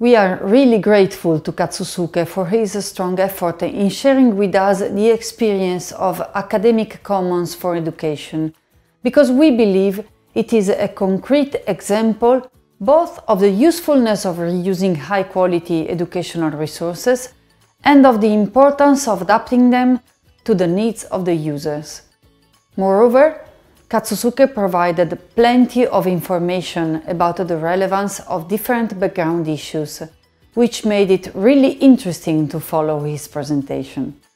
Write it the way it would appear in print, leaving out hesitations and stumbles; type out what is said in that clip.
We are really grateful to Katsusuke for his strong effort in sharing with us the experience of Academic Commons for Education, because we believe it is a concrete example both of the usefulness of reusing high-quality educational resources and of the importance of adapting them to the needs of the users. Moreover, Katsusuke provided plenty of information about the relevance of different background issues, which made it really interesting to follow his presentation.